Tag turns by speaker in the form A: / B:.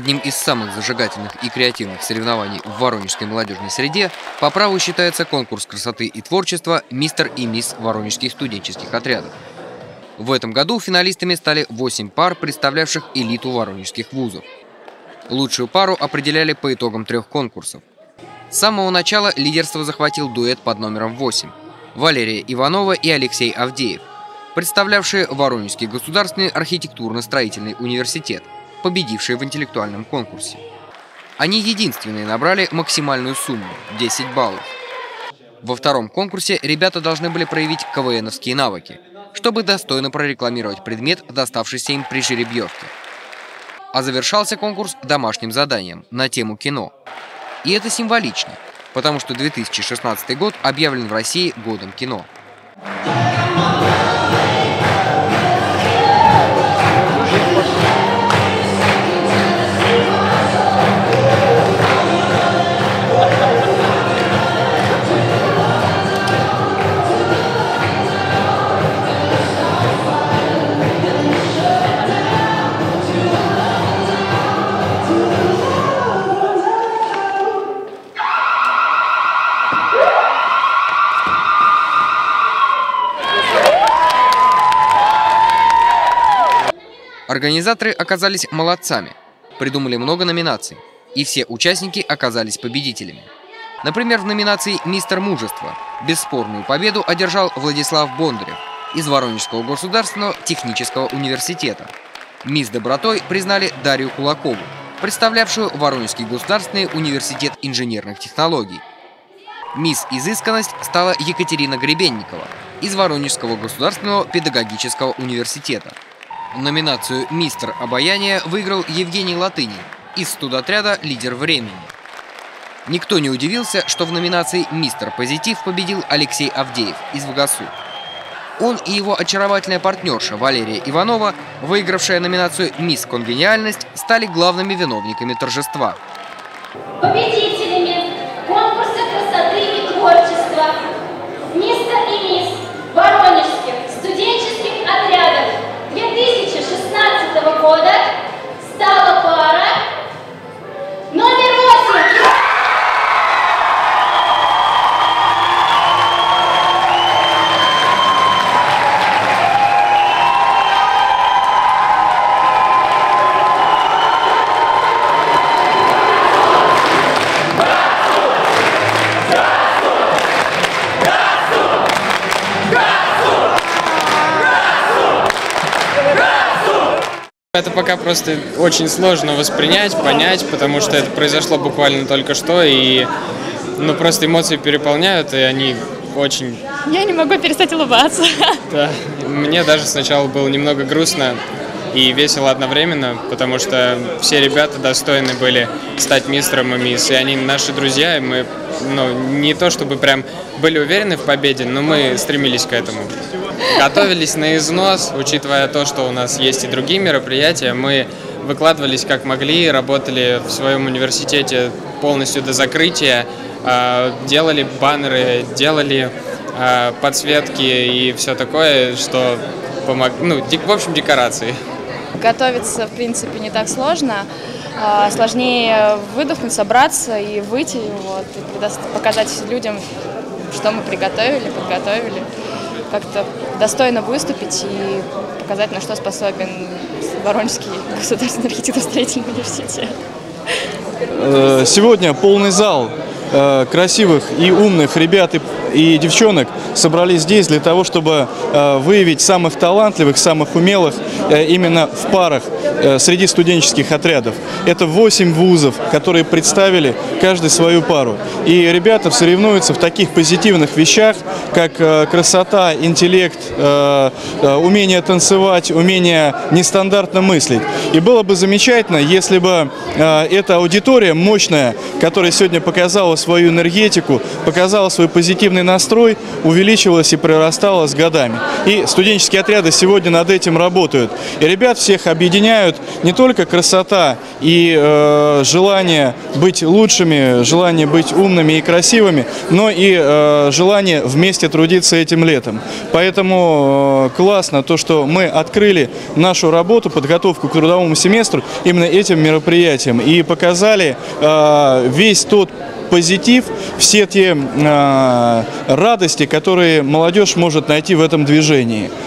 A: Одним из самых зажигательных и креативных соревнований в воронежской молодежной среде по праву считается конкурс красоты и творчества «Мистер и мисс Воронежских студенческих отрядов». В этом году финалистами стали 8 пар, представлявших элиту воронежских вузов. Лучшую пару определяли по итогам 3 конкурсов. С самого начала лидерство захватил дуэт под номером 8 – Валерия Иванова и Алексей Авдеев, представлявшие Воронежский государственный архитектурно-строительный университет, победившие в интеллектуальном конкурсе. Они единственные набрали максимальную сумму – 10 баллов. Во втором конкурсе ребята должны были проявить КВНовские навыки, чтобы достойно прорекламировать предмет, доставшийся им при жеребьевке. А завершался конкурс домашним заданием на тему кино. И это символично, потому что 2016 год объявлен в России годом кино. Организаторы оказались молодцами, придумали много номинаций, и все участники оказались победителями. Например, в номинации «Мистер Мужество» бесспорную победу одержал Владислав Бондарев из Воронежского государственного технического университета. «Мисс Добротой» признали Дарью Кулакову, представлявшую Воронежский государственный университет инженерных технологий. «Мисс Изысканность» стала Екатерина Гребенникова из Воронежского государственного педагогического университета. Номинацию «Мистер Обаяние» выиграл Евгений Латынин из студотряда «Лидер времени». Никто не удивился, что в номинации «Мистер Позитив» победил Алексей Авдеев из ВГАСУ. Он и его очаровательная партнерша Валерия Иванова, выигравшая номинацию «Мисс Конгениальность», стали главными виновниками торжества.
B: Победителями конкурса красоты и творчества «Мистер и мисс Воронежских студенческих отрядов» 2016 года стала пара номер 8.
C: Это пока просто очень сложно воспринять, понять, потому что это произошло буквально только что, и просто эмоции переполняют, и они очень...
D: Я не могу перестать улыбаться.
C: Да, мне даже сначала было немного грустно и весело одновременно, потому что все ребята достойны были стать мистером и мисс, и они наши друзья, и мы, не то чтобы прям были уверены в победе, но мы стремились к этому. Готовились на износ, учитывая то, что у нас есть и другие мероприятия, мы выкладывались как могли, работали в своем университете полностью до закрытия, делали баннеры, делали подсветки и все такое, что в общем, декорации.
D: Готовиться, в принципе, не так сложно. Сложнее выдохнуть, собраться и выйти, и показать людям, что мы приготовили, подготовили. Как-то достойно выступить и показать, на что способен Воронежский государственный архитектурно-строительный университет.
E: Сегодня полный зал красивых и умных ребят и девчонок собрались здесь для того, чтобы выявить самых талантливых, самых умелых именно в парах среди студенческих отрядов. Это 8 вузов, которые представили каждый свою пару. И ребята соревнуются в таких позитивных вещах, как красота, интеллект, умение танцевать, умение нестандартно мыслить. И было бы замечательно, если бы эта аудитория мощная, которая сегодня показала свою энергетику, показала свой позитивный настрой, увеличивалась и прирастала с годами. И студенческие отряды сегодня над этим работают. И ребят всех объединяют не только красота и желание быть лучшими, желание быть умными и красивыми, но и желание вместе трудиться этим летом. Поэтому классно то, что мы открыли нашу работу, подготовку к трудовому семестру именно этим мероприятием и показали весь тот позитив, все те радости, которые молодежь может найти в этом движении.